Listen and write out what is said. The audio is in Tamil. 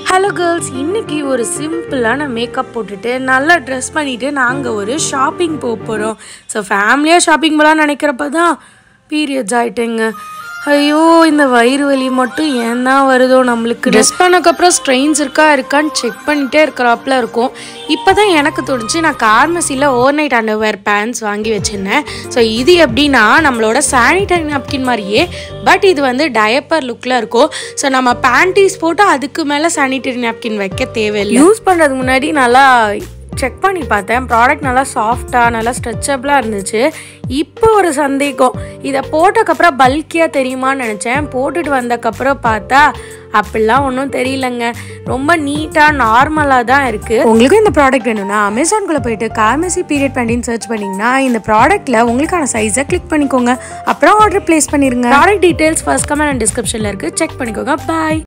ஹலோ கேர்ள்ஸ், இன்னைக்கு ஒரு சிம்பிளான மேக்கப் போட்டுட்டு நல்லா ட்ரெஸ் பண்ணிட்டு நாங்கள் ஒரு ஷாப்பிங் போகிறோம். ஸோ ஃபேமிலியாக ஷாப்பிங் போகலான்னு நினைக்கிறப்ப தான் பீரியட்ஸ் ஆகிட்டேங்க. ஐயோ, இந்த வயிறு வலி மட்டும் ஏன் தான் வருதோ நம்மளுக்கு. ட்ரெஸ் பண்ணக்கப்புறம் ஸ்ட்ரெயின்ஸ் இருக்கான்னு செக் பண்ணிகிட்டே இருக்கிறாப்புல இருக்கும். இப்போ தான் எனக்கு தோணுச்சு, நான் கார்மசியில் ஓவர் நைட் அண்டர்வேர் பேண்ட்ஸ் வாங்கி வச்சுருந்தேன். ஸோ இது எப்படின்னா நம்மளோட சானிடரி நாப்கின் மாதிரியே, பட் இது வந்து டயப்பர் லுக்கில் இருக்கும். ஸோ நம்ம பேண்டீஸ் போட்டு அதுக்கு மேலே சானிடரி நாப்கின் வைக்க தேவையில்லை. யூஸ் பண்ணுறதுக்கு முன்னாடி நல்லா செக் பண்ணி பார்த்தேன். ப்ராடக்ட் நல்லா சாஃப்டாக நல்லா ஸ்ட்ரெச்சபிளாக இருந்துச்சு. இப்போ ஒரு சந்தேகம், இதை போட்டக்கப்புறம் பல்கியாக தெரியுமான்னு நினச்சேன். போட்டுட்டு வந்தக்கப்புறம் பார்த்தா அப்படிலாம் ஒன்றும் தெரியலங்க. ரொம்ப நீட்டாக நார்மலாக தான் இருக்குது. உங்களுக்கும் இந்த ப்ராடக்ட் வேணும்னா அமேசான்குள்ளே போயிட்டு கார்மெசி பீரியட் பேண்டின்னு சர்ச் பண்ணிங்கன்னா இந்த ப்ராடக்ட்டில் உங்களுக்கான சைஸை கிளிக் பண்ணிக்கோங்க. அப்புறம் ஆர்டர் ப்ளேஸ் பண்ணிடுங்க. Product details first comment and டிஸ்கிரிப்ஷனில் இருக்குது, செக் பண்ணிக்கோங்க. பாய்.